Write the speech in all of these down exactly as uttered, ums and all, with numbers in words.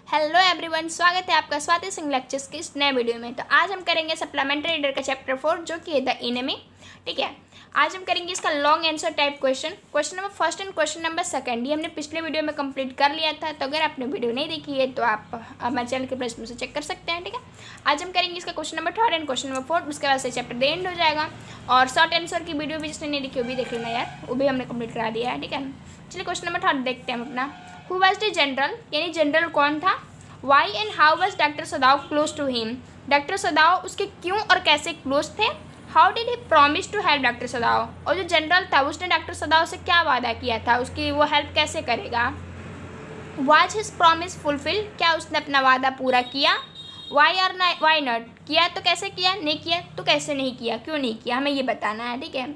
Hello everyone, स्वागत है आपका स्वाति सिंह लेक्चर्स की इस नए वीडियो में। तो आज हम करेंगे सप्लीमेंट्री रीडर का चैप्टर फोर जो कि है द एनिमी। ठीक है, आज हम करेंगे इसका long answer type question question number first and question number second. ये हमने पिछले वीडियो में कंप्लीट कर लिया था, तो अगर आपने वीडियो नहीं देखी है तो आप हमारे चैनल के प्लेलिस्ट में से चेक कर सकते हैं। ठीक है, आज हम करेंगे इसका question number third and question number fourth. उसके बाद से चैप्टर द एंड हो जाएगा। और शॉर्ट आंसर की वीडियो भी जिसने नहीं देखी वो भी देख लेना यार, वो भी हमने कंप्लीट करा दिया है। ठीक है, चलिए क्वेश्चन नंबर थर्ड देखते हैं हम अपना। हु वाज द जनरल, यानी जनरल कौन था। Why and how was doctor Sadao close to him, doctor Sadao उसके क्यों और कैसे क्लोज थे। How did he promise to help doctor Sadao, और जो जनरल था उसने डॉक्टर सदाव से क्या वादा किया था, उसकी वो हेल्प कैसे करेगा। वाज हिज प्रॉमिस फुलफिल, क्या उसने अपना वादा पूरा किया। वाई आर वाई नॉट, किया तो कैसे किया, नहीं किया तो कैसे नहीं किया, क्यों नहीं किया, हमें ये बताना है। ठीक है,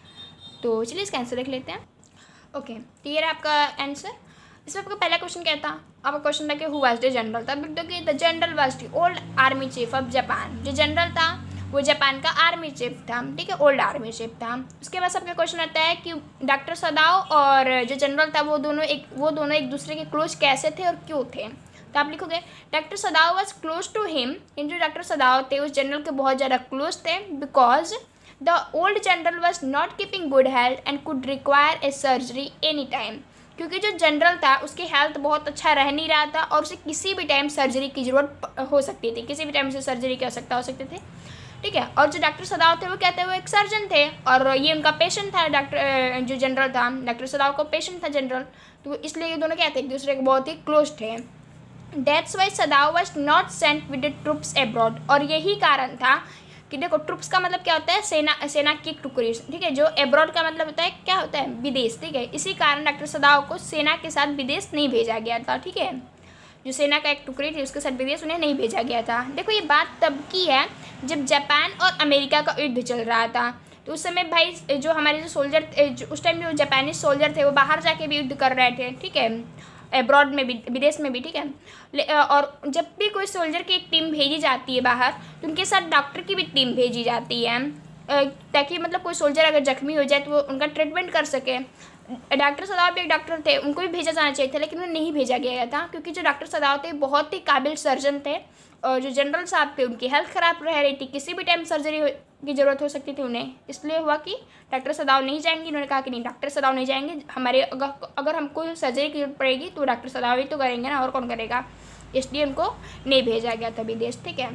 तो चलिए इसका आंसर देख लेते हैं। ओके, क्लियर है आपका आंसर। इसमें आपका पहला क्वेश्चन क्या था, आपका क्वेश्चन था कि हु वाज द जनरल, तब लिख दो कि the general was the old army chief of Japan. जो जनरल था वो जापान का आर्मी चीफ था। ठीक है, ओल्ड आर्मी चीफ था। उसके बाद आपका क्वेश्चन आता है कि डॉक्टर सदाव और जो जनरल था वो दोनों एक वो दोनों एक दूसरे के क्लोज कैसे थे और क्यों थे। तो आप लिखोगे doctor Sadao was close to him, इन जो डॉक्टर सदाव थे उस जनरल के बहुत ज़्यादा क्लोज थे, because the old general was not keeping good health and could require a surgery any time. क्योंकि जो जनरल था उसकी हेल्थ बहुत अच्छा रह नहीं रहा था और उसे किसी भी टाइम सर्जरी की ज़रूरत हो सकती थी, किसी भी टाइम से सर्जरी की आवश्यकता हो सकती थी। ठीक है, और जो डॉक्टर सदाव थे वो कहते हैं वो एक सर्जन थे और ये उनका पेशेंट था। डॉक्टर जो जनरल था, डॉक्टर सदाव का पेशेंट था जनरल, तो इसलिए ये दोनों कहते हैं एक दूसरे के बहुत ही क्लोज थे। That's why Sadao was not sent with the troops abroad, और यही कारण था कि देखो ट्रुप्स का मतलब क्या होता है, सेना सेना की टुकड़ी। ठीक है, जो एब्रॉड का मतलब होता है क्या होता है, विदेश। ठीक है, इसी कारण डॉक्टर सदाव को सेना के साथ विदेश नहीं भेजा गया था। ठीक है, जो सेना का एक टुकड़ी थी उसके साथ विदेश उन्हें नहीं भेजा गया था। देखो ये बात तब की है जब जापान और अमेरिका का युद्ध चल रहा था। तो उस समय भाई जो हमारे जो सोल्जर उस टाइम जो जापानीज सोल्जर थे वो बाहर जाके भी युद्ध कर रहे थे। ठीक है, एब्रॉड में भी, विदेश में भी। ठीक है, और जब भी कोई सोल्जर की एक टीम भेजी जाती है बाहर तो उनके साथ डॉक्टर की भी टीम भेजी जाती है, ताकि मतलब कोई सोल्जर अगर जख्मी हो जाए तो वो उनका ट्रीटमेंट कर सके। डॉक्टर सदाव भी एक डॉक्टर थे, उनको भी भेजा जाना चाहिए था लेकिन उन्हें नहीं भेजा गया था, क्योंकि जो डॉक्टर सदाव थे बहुत ही काबिल सर्जन थे और जो जनरल साहब थे उनकी हेल्थ ख़राब रह रही थी, किसी भी टाइम सर्जरी की ज़रूरत हो सकती थी उन्हें। इसलिए हुआ कि डॉक्टर सदाव नहीं जाएंगे। उन्होंने कहा कि नहीं, डॉक्टर सदाव नहीं जाएंगे, हमारे अगर अगर हमको सर्जरी की जरूरत पड़ेगी तो डॉक्टर सदाव ही तो करेंगे ना, और कौन करेगा। इसलिए उनको नहीं भेजा गया था विदेश। ठीक है,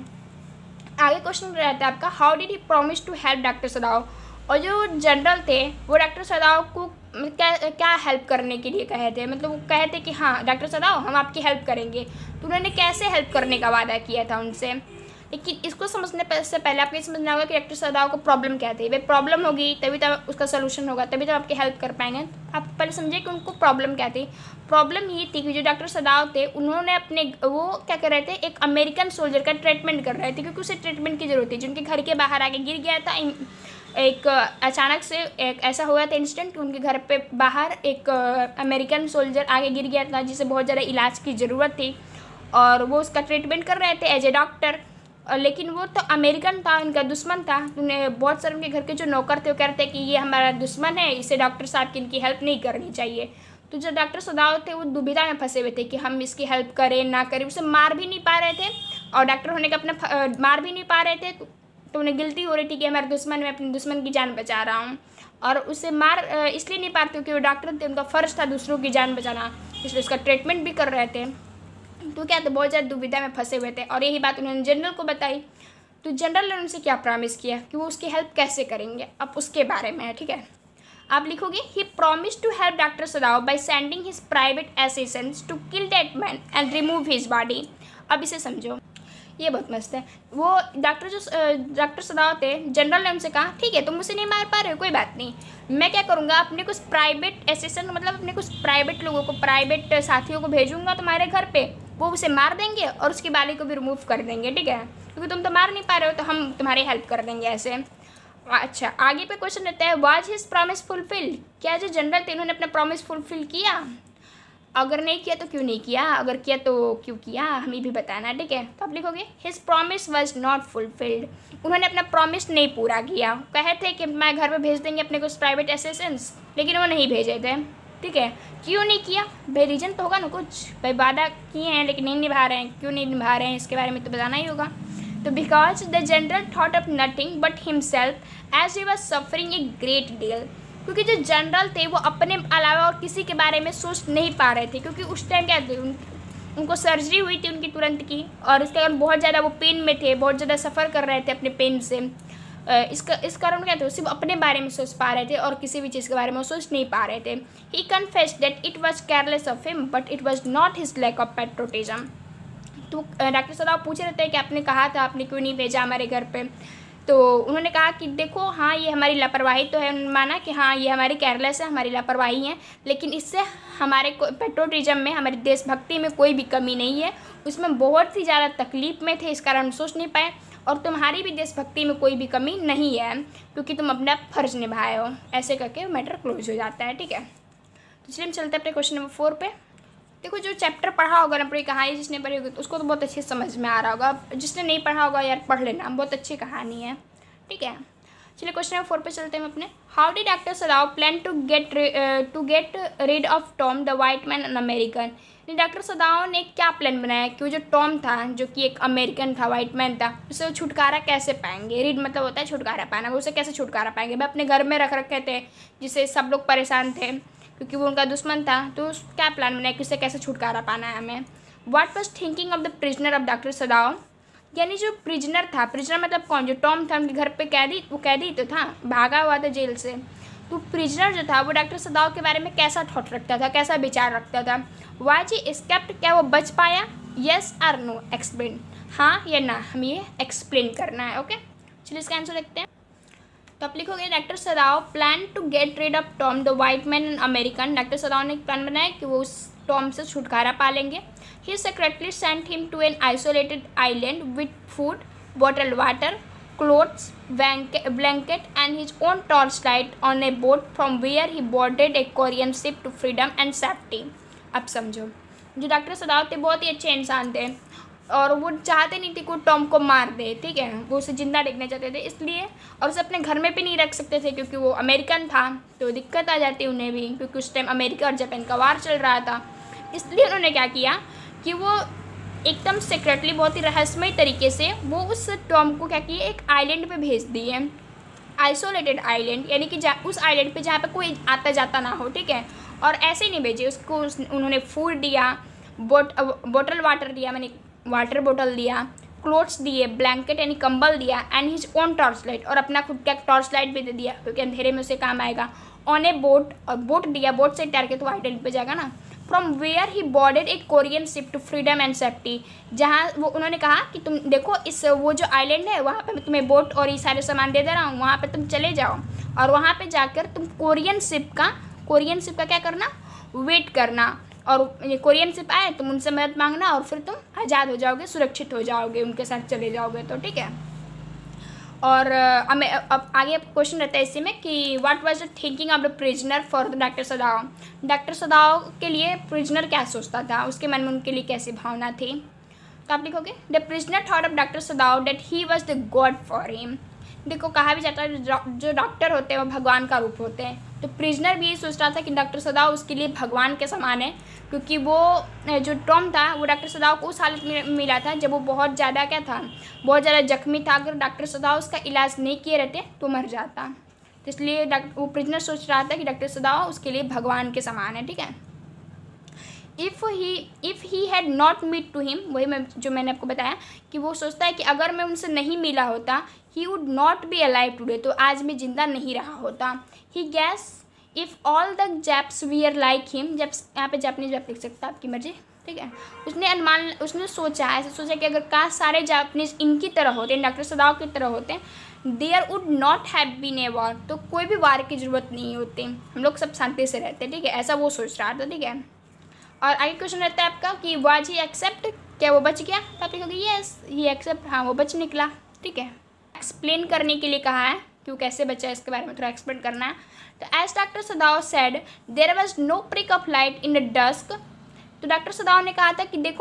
आगे क्वेश्चन रहता है आपका, how did he promise to help doctor Sadao, और जो जनरल थे वो डॉक्टर सदाव को क्या क्या हेल्प करने के लिए कहे थे, मतलब वो कहे थे कि हाँ डॉक्टर सदाव हम आपकी हेल्प करेंगे, तो उन्होंने कैसे हेल्प करने का वादा किया था उनसे। लेकिन इसको समझने से पहले आपको ये समझना होगा कि डॉक्टर सदाव को प्रॉब्लम क्या थी। भाई प्रॉब्लम होगी तभी तो उसका सोल्यूशन होगा, तभी तो आपकी हेल्प कर पाएंगे। आप पहले समझिए कि उनको प्रॉब्लम क्या थी। प्रॉब्लम ये थी कि जो डॉक्टर सदाव थे उन्होंने अपने वो क्या कर रहे थे, एक अमेरिकन सोल्जर का ट्रीटमेंट कर रहे थे, क्योंकि उसे ट्रीटमेंट की जरूरत थी। जिनके घर के बाहर आके गिर गया था, एक अचानक से एक ऐसा हुआ था इंसिडेंट, उनके घर पे बाहर एक अमेरिकन सोल्जर आगे गिर गया था जिसे बहुत ज़्यादा इलाज की ज़रूरत थी और वो उसका ट्रीटमेंट कर रहे थे एज ए डॉक्टर। लेकिन वो तो अमेरिकन था, उनका दुश्मन था। उन्हें बहुत सारे उनके घर के जो नौकर थे वो कहते कि ये हमारा दुश्मन है, इसे डॉक्टर साहब की इनकी हेल्प नहीं करनी चाहिए। तो जो डॉक्टर सदाव थे वो दुविधा में फंसे हुए थे कि हम इसकी हेल्प करें ना करें। उसे मार भी नहीं पा रहे थे और डॉक्टर होने का अपना मार भी नहीं पा रहे थे, तो उन्हें गिल्टी हो रही थी कि हमारे दुश्मन, मैं अपने दुश्मन की जान बचा रहा हूँ। और उसे मार इसलिए नहीं पाते क्योंकि वो डॉक्टर थे, उनका फ़र्ज था दूसरों की जान बचाना, इसलिए उसका ट्रीटमेंट भी कर रहे थे। तो क्या तो बहुत ज़्यादा दुविधा में फंसे हुए थे और यही बात उन्होंने जनरल को बताई। तो जनरल ने उनसे क्या प्रॉमिस किया कि वो उसकी हेल्प कैसे करेंगे, अब उसके बारे में है। ठीक है, आप लिखोगे he promise to help doctor Sadao by sending his private assistants to kill that man and remove his body. अब इसे समझो, ये बहुत मस्त है। वो डॉक्टर जो डॉक्टर सदाव थे, जनरल ने उनसे कहा ठीक है तुम मुझे नहीं मार पा रहे हो, कोई बात नहीं, मैं क्या करूँगा अपने कुछ प्राइवेट असिस्टेंट मतलब अपने कुछ प्राइवेट लोगों को, प्राइवेट साथियों को भेजूंगा तुम्हारे घर पे, वो उसे मार देंगे और उसकी बाली को भी रिमूव कर देंगे। ठीक है, क्योंकि तुम तो मार नहीं पा रहे हो तो हम तुम्हारी हेल्प कर देंगे ऐसे। अच्छा, आगे पे क्वेश्चन रहता है, वाज हिज प्रॉमिस फुलफिल, क्या जो जनरल थे उन्होंने अपना प्रॉमिस फुलफिल किया। अगर नहीं किया तो क्यों नहीं किया, अगर किया तो क्यों किया, हमें भी बताना। ठीक है, तो आप लिखोगे his promise was not fulfilled, उन्होंने अपना प्रॉमिस नहीं पूरा किया। कहे थे कि मैं घर पे भेज देंगे अपने कुछ प्राइवेट असिस्टेंट्स, लेकिन वो नहीं भेजे थे। ठीक है, क्यों नहीं किया भाई, रीज़न तो होगा ना कुछ, भाई वादा किए हैं लेकिन नहीं निभा रहे हैं, क्यों नहीं निभा रहे हैं इसके बारे में तो बताना ही होगा। तो because the general thought of nothing but himself as he was suffering a great deal, क्योंकि जो जनरल थे वो अपने अलावा और किसी के बारे में सोच नहीं पा रहे थे, क्योंकि उस टाइम क्या थे, उन, उनको सर्जरी हुई थी उनकी तुरंत की, और इसके कारण बहुत ज़्यादा वो पेन में थे, बहुत ज़्यादा सफ़र कर रहे थे अपने पेन से। इसका इस कारण क्या थे, सिर्फ अपने बारे में सोच पा रहे थे और किसी भी चीज़ के बारे में सोच नहीं पा रहे थे। He confessed that it was careless of him but it was not his lack of patriotism. तो डॉक्टर सदाव पूछ रहे थे कि आपने कहा था, आपने क्यों नहीं भेजा हमारे घर पे, तो उन्होंने कहा कि देखो हाँ ये हमारी लापरवाही तो है, माना कि हाँ ये हमारी केयरलेस है, हमारी लापरवाही है, लेकिन इससे हमारे पेट्रोटिज्म में, हमारी देशभक्ति में कोई भी कमी नहीं है, उसमें बहुत ही ज़्यादा तकलीफ में थे इस कारण सोच नहीं पाए, और तुम्हारी भी देशभक्ति में कोई भी कमी नहीं है क्योंकि तुम अपना फर्ज निभाए हो। ऐसे करके मैटर क्लोज हो जाता है, ठीक है। तो चलिए हम चलते हैं अपने क्वेश्चन नंबर फोर पे। देखो जो चैप्टर पढ़ा होगा ना पूरी कहानी, जिसने पढ़ी होगी तो उसको तो बहुत अच्छे समझ में आ रहा होगा, जिसने नहीं पढ़ा होगा यार पढ़ लेना, बहुत अच्छी कहानी है, ठीक है। चलिए क्वेश्चन नंबर फोर पे चलते हैं हम अपने। How did doctor Sadao plan to get to get rid of Tom the white man an American. Doctor Sadao ने क्या प्लान बनाया कि वो जो टॉम था, जो कि एक अमेरिकन था, वाइट मैन था, उससे वो छुटकारा कैसे पाएंगे। रीड मतलब होता है छुटकारा पाना, वो उसे कैसे छुटकारा पाएंगे। भाई अपने घर में रख रखे थे जिससे सब लोग परेशान थे क्योंकि वो उनका दुश्मन था, तो क्या प्लान बनाया कि उससे कैसे छुटकारा पाना है हमें। What was thinking of the prisoner of doctor Sadao, यानी जो प्रिजनर था, प्रिजनर मतलब कौन, जो टॉम था उनके घर पे कैदी, वो कैदी तो था, भागा हुआ था जेल से, तो प्रिजनर जो था वो डॉक्टर सदाव के बारे में कैसा थॉट रखता था, कैसा विचार रखता था। वाज ही एस्केप्ड, क्या वो बच पाया, येस और नो, एक्सप्लेन, हाँ या ना, हम ये एक्सप्लेन करना है, ओके। चलिए इसका आंसर देखते हैं। तो आप लिखोगे doctor Sadao plan to get rid of Tom the white man an American. Doctor Sadao ने एक प्लान बनाया कि वो उस टॉम से छुटकारा पा लेंगे। He secretly sent him to an isolated island with food, bottle water, clothes, blanket and his own torchlight on a boat from where he boarded a Korean ship to freedom and safety। अब समझो, जो doctor सदाव थे बहुत ही अच्छे इंसान थे और वो चाहते नहीं थे कि वो टॉम को मार दे, ठीक है, वो उसे जिंदा देखना चाहते थे इसलिए, और उसे अपने घर में भी नहीं रख सकते थे क्योंकि वो अमेरिकन था, तो दिक्कत आ जाती उन्हें भी, क्योंकि उस टाइम अमेरिका और जापान का वार चल रहा था। इसलिए उन्होंने क्या किया कि वो एकदम सीक्रेटली, बहुत ही रहस्यमय तरीके से वो उस टॉम को क्या किए, एक आइलैंड पे भेज दिए, आइसोलेटेड आइलैंड, यानी कि उस आइलैंड पे जहाँ पे कोई आता जाता ना हो, ठीक है। और ऐसे ही नहीं भेजे उसको, उस, उन्होंने फूड दिया, बोट बोटल वाटर दिया, मैंने वाटर बोतल दिया, क्लोथ्स दिए, ब्लैंकेट यानी कंबल दिया, and his own torch light, और अपना खुद का टॉर्च लाइट भी दे दिया क्योंकि अंधेरे में उसे काम आएगा। ऑन ए बोट, और बोट दिया, बोट से तैर के तो आइलैंड पे जाएगा ना। From where he boarded a Korean ship to freedom and safety, जहाँ वो उन्होंने कहा कि तुम देखो इस वो जो आइलैंड है वहाँ पे मैं तुम्हें बोट और ये सारे सामान दे दे रहा हूँ, वहाँ पे तुम चले जाओ और वहाँ पे जाकर तुम कोरियन शिप का कोरियन शिप का क्या करना, वेट करना, और ये कोरियन शिप आए तुम उनसे मदद मांगना और फिर तुम आज़ाद हो जाओगे, सुरक्षित हो जाओगे, उनके साथ चले जाओगे, तो ठीक है। और हमें अब आगे क्वेश्चन रहता है इसी में कि what was the thinking of the prisoner for the doctor Sadao. Doctor Sadao के लिए प्रिजनर क्या सोचता था, उसके मन में उनके लिए कैसी भावना थी। तो आप लिखोगे the prisoner thought of doctor Sadao that he was the god for him. देखो कहा भी जाता है जो डॉक्टर होते हैं वो भगवान का रूप होते हैं, तो प्रिजनर भी ये सोच रहा था कि डॉक्टर सदाव उसके लिए भगवान के समान है, क्योंकि वो जो टॉम था वो डॉक्टर सदाव को उस हालत में मिला था जब वो बहुत ज़्यादा क्या था, बहुत ज़्यादा जख्मी था। अगर डॉक्टर सदाव उसका इलाज नहीं किए रहते तो मर जाता, तो इसलिए डॉक्टर वो प्रिजनर सोच रहा था कि डॉक्टर सदाव उसके लिए भगवान के समान है, ठीक है। If he if he had not meet to him, वही मैं जो मैंने आपको बताया कि वो सोचता है कि अगर मैं उनसे नहीं मिला होता, he would not be alive today, तो आज मैं जिंदा नहीं रहा होता। He guess if all the Japs were like him, जब यहाँ पे जापानीज जैप लिख सकता है, आपकी मर्जी, ठीक है। उसने अनुमान उसने सोचा, ऐसे सोचा कि अगर काश सारे जापानीज इनकी तरह होते, डॉक्टर सदाव की तरह होते, there would not have been a war, तो कोई भी वार की ज़रूरत नहीं होती, हम लोग सब शांति से रहते, ठीक है, ऐसा वो सोच रहा था, ठीक है। और आगे क्वेश्चन रहता है आपका कि वाज ही एक्सेप्ट, क्या वो बच गया, तो आप लिखोगे यस ही एक्सेप्ट, हाँ वो बच निकला, ठीक है। एक्सप्लेन करने के लिए कहा है कि वो कैसे बचा, इसके बारे में थोड़ा एक्सप्लेन करना है। तो as doctor Sadao said there was no prick of light in the dusk, तो डॉक्टर सदाव ने कहा था कि देखो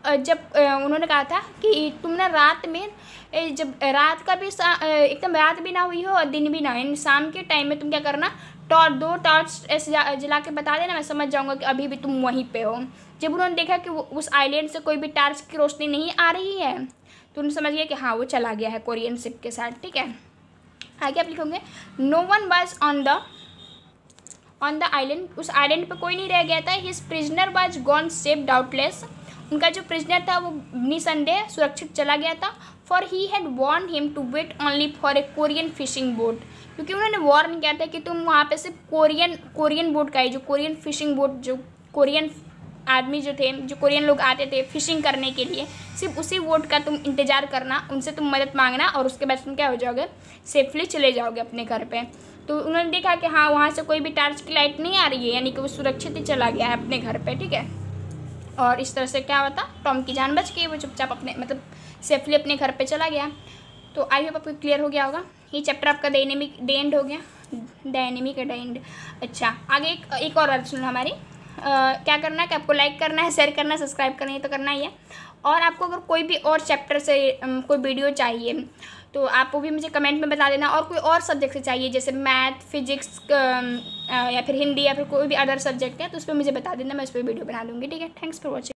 जब उन्होंने कहा था कि तुम ना रात में जब रात का भी एकदम रात भी ना हुई हो और दिन भी ना हो, शाम के टाइम में तुम क्या करना, टॉर्च दो टॉर्च ऐसे जला के बता देना, मैं समझ जाऊंगा कि अभी भी तुम वहीं पे हो। जब उन्होंने देखा कि उस आइलैंड से कोई भी टॉर्च की रोशनी नहीं आ रही है तो उन्होंने समझ गया कि हाँ वो चला गया है कोरियन शिप के साथ। ठीक है, आगे आप लिखोगे no one was on the on the island, उस आइलैंड पे कोई नहीं रह गया था। His prisoner was gone safe doubtless, उनका जो प्रिजनर था वो निसंदेह सुरक्षित चला गया था। For he had warned him to wait only for a Korean fishing boat, क्योंकि उन्होंने वॉर्न किया था कि तुम वहाँ पे सिर्फ कोरियन कोरियन बोट का ही, जो कोरियन फिशिंग बोट, जो कोरियन आदमी जो थे, जो कोरियन लोग आते थे फिशिंग करने के लिए, सिर्फ उसी बोट का तुम इंतज़ार करना, उनसे तुम मदद मांगना और उसके बाद तुम क्या हो जाओगे, सेफली चले जाओगे अपने घर पे। तो उन्होंने देखा कि हाँ वहाँ से कोई भी टॉर्च की लाइट नहीं आ रही है, यानी कि वो सुरक्षित ही चला गया है अपने घर पे। ठीक है, और इस तरह से क्या होता, टॉम की जान बच गई, वो चुपचाप अपने मतलब सेफली अपने घर पे चला गया। तो आई होप आपको क्लियर हो गया होगा। ये चैप्टर आपका द एनिमी द एंड हो गया, द एनिमी का द एंड। अच्छा, आगे एक, एक और बात सुनो हमारी। Uh, क्या करना है कि आपको लाइक करना है, शेयर करना है, सब्सक्राइब करना है, तो करना ही है। और आपको अगर कोई भी और चैप्टर से um, कोई वीडियो चाहिए तो आप वो भी मुझे कमेंट में बता देना। और कोई और सब्जेक्ट से चाहिए जैसे मैथ, फिजिक्स या फिर हिंदी या फिर कोई भी अदर सब्जेक्ट है तो उस पर मुझे बता देना, मैं उस पर वीडियो बना दूँगी। ठीक है, थैंक्स फॉर वॉचिंग।